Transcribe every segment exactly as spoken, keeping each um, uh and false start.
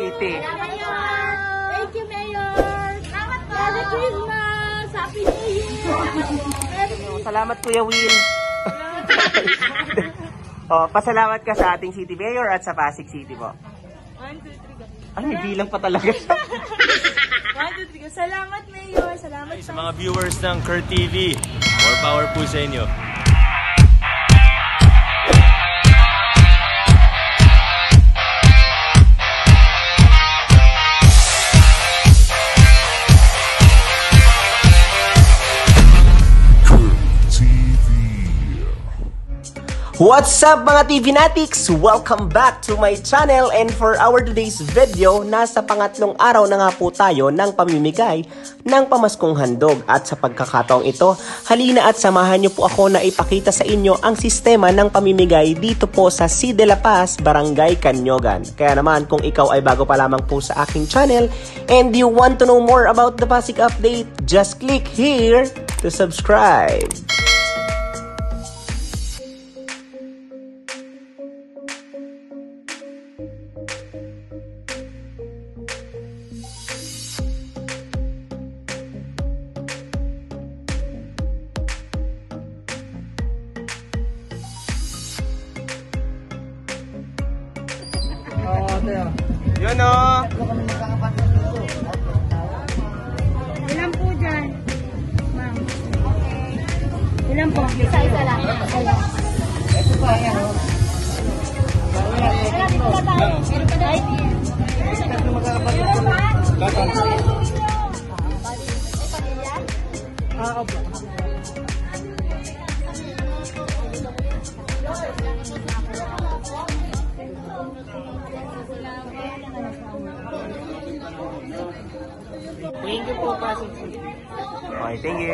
City. Thank you, Mayor. Merry Christmas. Happy New Year. Salamat, Kuya Will. Oh, pasalamat ka sa ating City Mayor at sa Pasig City po. one, two, three, go. Ay, may bilang pa talaga siya. one, two, three, go. Salamat, Mayor. Salamat Sa mga viewers ng Kurt T V, more power po sa inyo. What's up mga T V Natics? Welcome back to my channel, and for our today's video, nasa pangatlong araw na nga po tayo ng pamimigay ng pamaskong handog. At sa pagkakataong ito, halina at samahan niyo po ako na ipakita sa inyo ang sistema ng pamimigay dito po sa C. de la Paz, Barangay Canyogan. Kaya naman kung ikaw ay bago pa lamang po sa aking channel and you want to know more about the Pasig update, just click here to subscribe. Yun o. Ilan po dyan? Ma'am. Ilan po? Isa-isa lang. Ito po, ayan o. Meron pa tayo. Meron pa tayo. Meron pa? Ah, opo. Thank you po, Pasig City. Okay, thank you.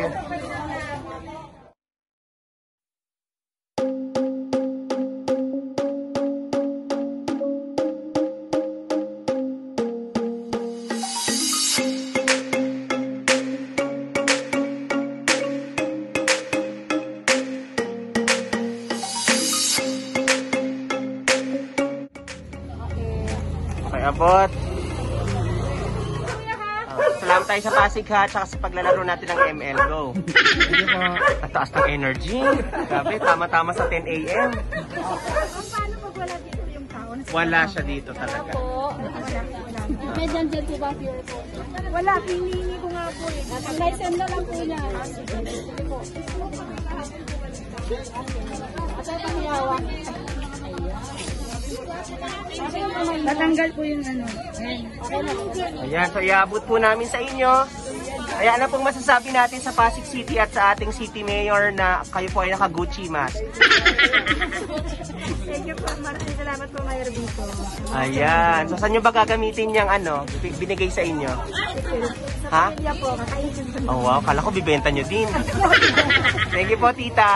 Okay, abot. Salamat tayo sa Pasig ha, tsaka sa paglalaro natin ng M L. Go! At taas ng energy. Grabe, tama-tama sa ten A M Paano pag wala dito yung tao? Wala siya dito talaga. May dyan-dyan po ba pure po? Wala, hinihingi ko nga po eh. May send na lang po niya. At ay pangyawa. Tatanggal po yung ano. Ayan, so iabot po namin sa inyo. Ayan na pong masasabi natin sa Pasig City at sa ating City Mayor na kayo po ay naka-Gucci mask. Thank you po, Martin. Salamat po, Mayor Bito. Ayan, so saan nyo ba gagamitin yung ano, binigay sa inyo? Ha? Kaya po, makaisip ko. Oh wow, kala ko bibenta nyo din. Thank you po, tita.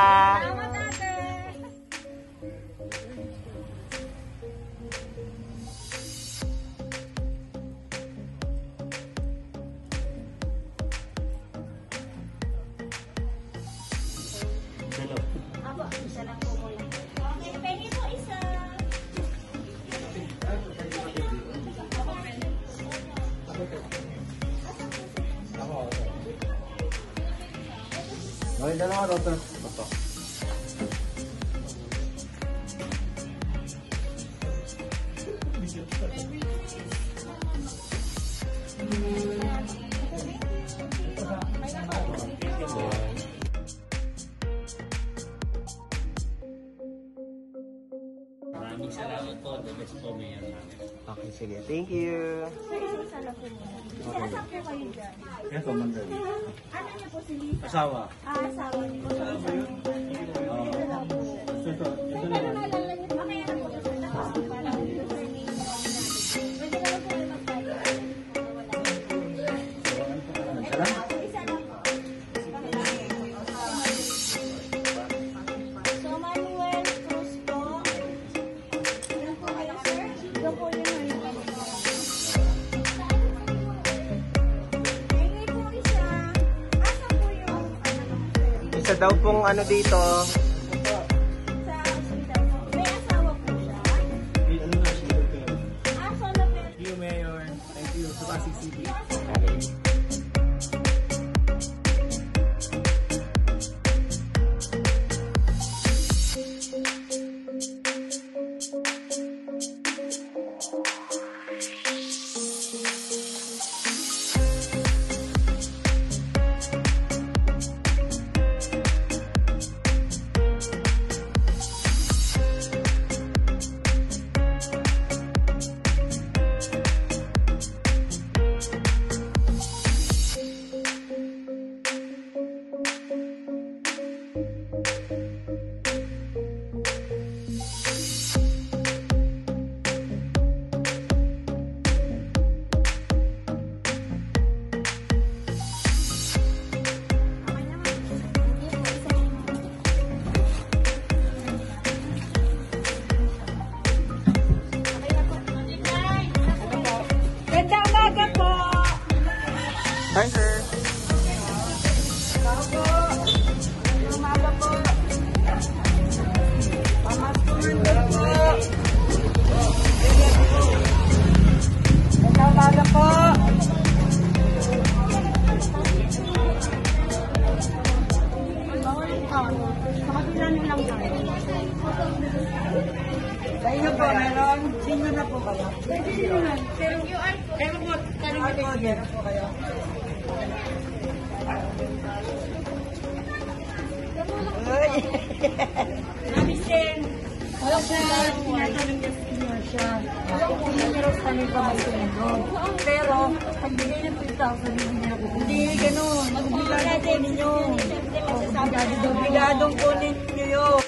Ako, isa lang po ko lang. Okay, pengi po isa. Okay, dalawa doctor. Ito. Maraming salamat po. The best po, Mayor. Okay, sige. Thank you. Isa lang po mo. Asan po kayo dyan? Yan po, Mandal. Ano niya po si Lisa? Asawa. Ah, asawa niyo. Ito lang po. Ito, ito Ano na. na lang lang yun? Mamaya na po. Para username namin. Pwede na lang po kayo magbayad. Isa lang po. So, Manuel Cruz po. Ilan po kayo, sir? Ito po yun na yun. Pengi po isa. Asa po yung ano? Isa daw pong ano dito. Sa ospital po. May asawa po siya. Ano na, siya. Ah, solo pero. You, Mayor. Ayun po, meron. Sino na po kayo? Pwede naman. Pero Q R code. Kayo po, kanina po, meron po kayo. Uy! Namisin! Wala siya, tinatanong niya sa inyo siya. Pero kami pa may tumulong. Pero, pagbigay niya two thousand, hindi niya ako. Hindi, ganun. Obligado po ninyo. Obligado, obligadong po ninyo yun.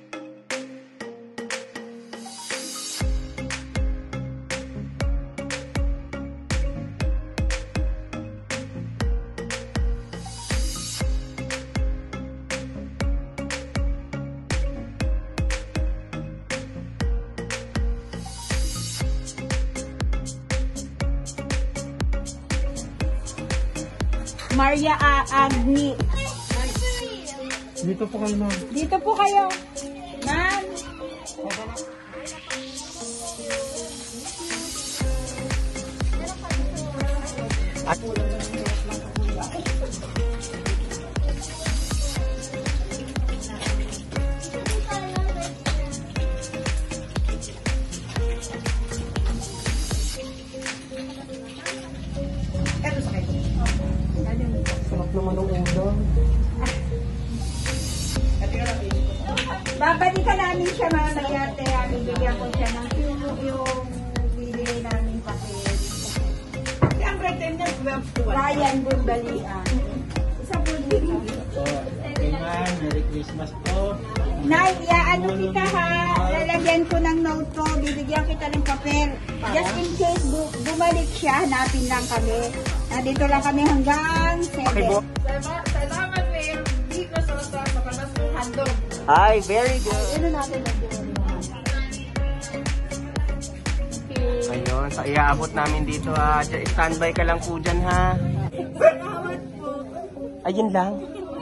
Maria A. Agni. Dito po kayo, ma'am. Dito po kayo. Ma'am. Sarap naman ng ulam. Babalikan namin siya mamaya, kaya bibigyan ko siya ng yung, yung bibigay namin papel. Siyempre, attendance twelve to one. Ryan Bumbalian. Isa po dito. Okay, ma'am. Merry Christmas po. Nay, ano kita ha? Lalagyan ko ng note ko, bibigyan kita ng papel. Just in case bu bumalik siya, hanapin lang kami. Nandito lang kami hanggang seven. Salamat, Mayor. Dito sa sa pagkakasong handog. Ay, very good. Ano natin Ayun, sa iaabot namin dito ha. Diyan, standby ka lang po dyan ha. Ayun lang.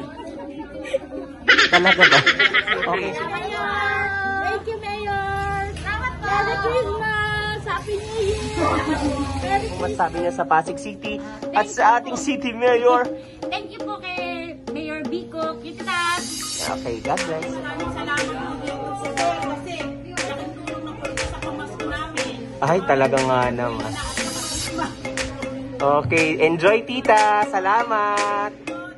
Talaga ba? Okay. Thank you, Mayor. Salamat po. Merry Christmas. Happy New Year. Masabi niya sa Pasig City at sa ating City Mayor. Thank you po kay Mayor Bico. Kita. Okay, God bless. Maraming salamat po dito sa kasi nakatulong na po ito sa pamasko namin. Ay, talaga nga naman. Okay, enjoy tita. Salamat.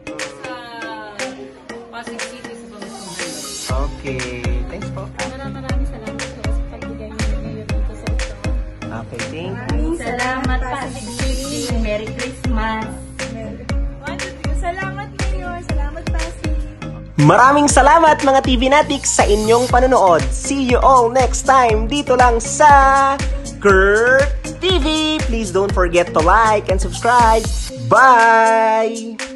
Pasig City sa pamasko. Okay, thanks po. Maraming maraming salamat po sa pagbigay niyo ngayon dito sa ito. Okay, thank you. Salamat, Pasig City. Merry Christmas. Salamat, Mayor. Salamat, Pasig. Maraming salamat mga T V Natics sa inyong panonood. See you all next time dito lang sa Kurt T V. Please don't forget to like and subscribe. Bye!